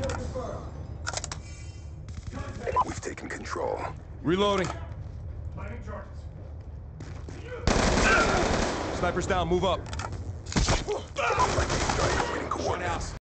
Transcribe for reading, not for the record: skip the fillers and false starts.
We've taken control. Reloading. Planting charges. Sniper's down, move up. Like these guys are waiting coordinates.